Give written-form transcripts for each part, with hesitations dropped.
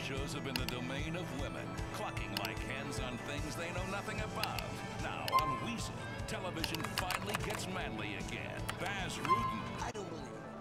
shows have been the domain of women, clucking like hens on things they know nothing about. Now, on Weezy, television finally gets manly again. Baz Rutten. I don't believe it.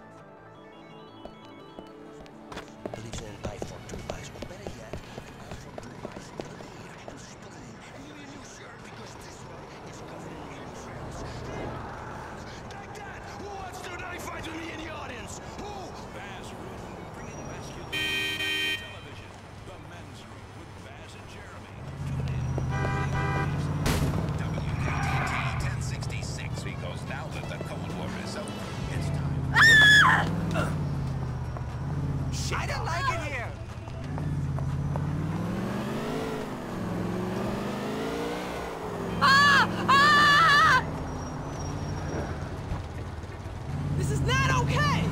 Believes in an eye for two eyes, or better yet, an eye for two eyes, an ear, and spleen. And you need new shirt because this one is covered in cells. Like that! Who wants to knife fight with me in the audience? Who? Baz Rutten, bringing masculinity to television. The Men's Room with Baz and Jeremy. Tune in. WKTT 1066, because now that the Cold War is over, it's time. I don't like it here! This is not okay!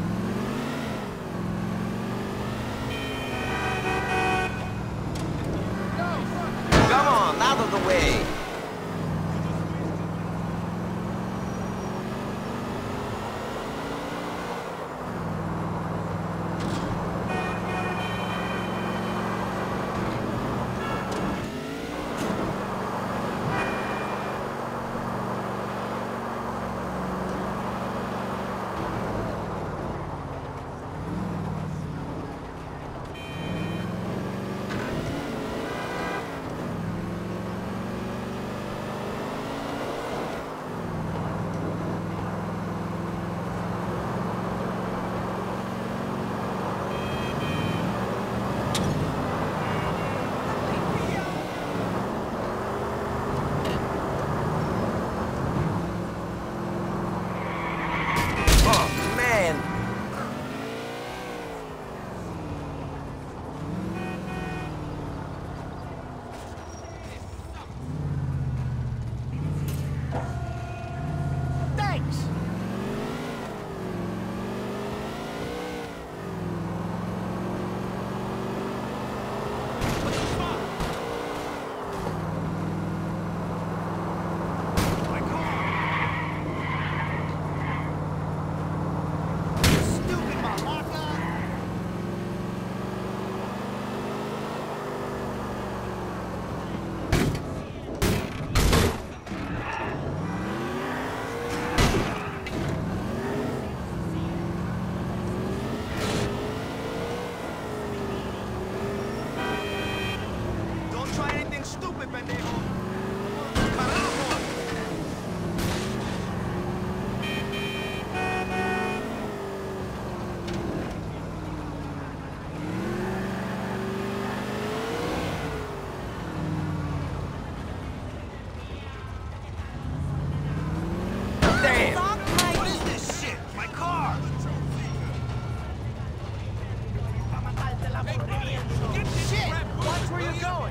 Come on, out of the way! Stupid, pendejo! ¡Carajo! Damn! What is this shit? My car! Get shit! Watch where you're going!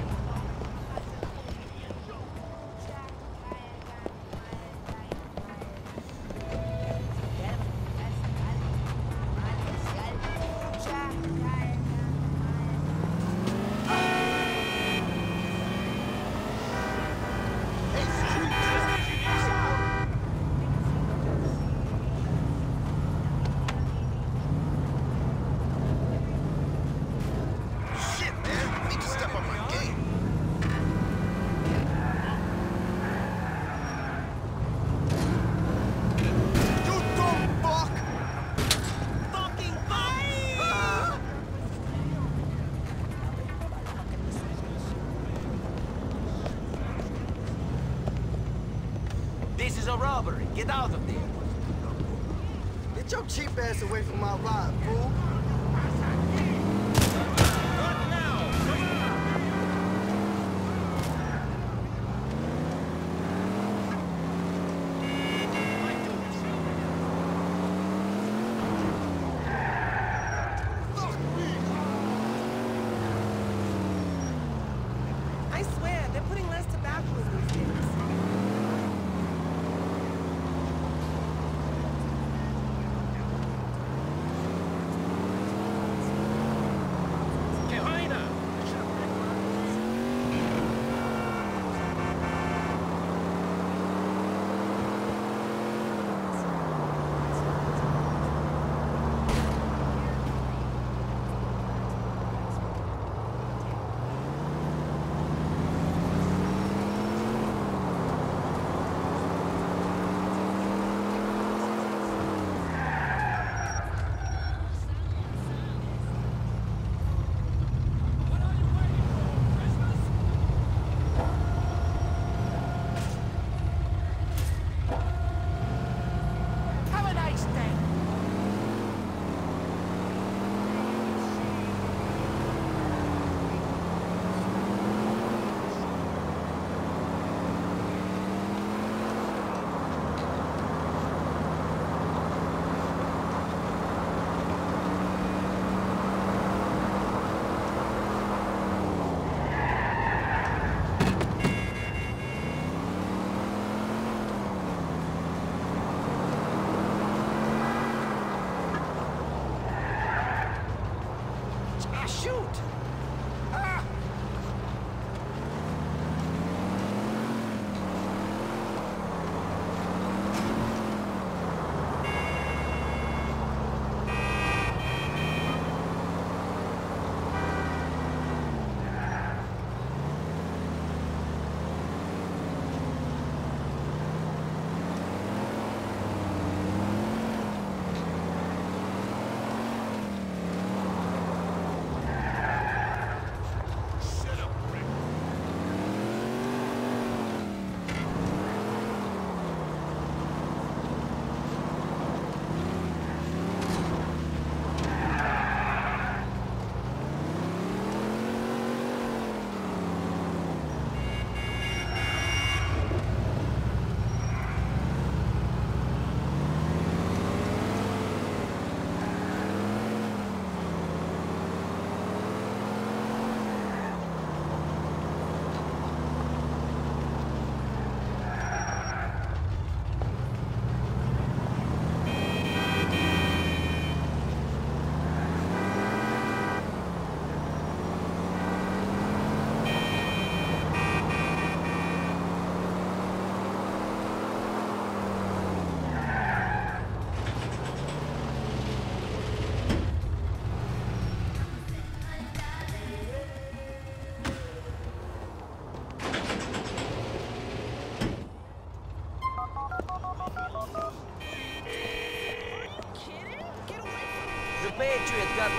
This is a robbery. Get out of there. Get your cheap ass away from my ride, fool. I swear, they're putting less tobacco in these days.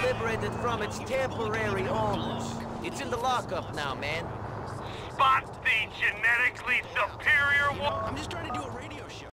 liberated from its temporary owners. It's in the lockup now, man. Spot the genetically superior one. I'm just trying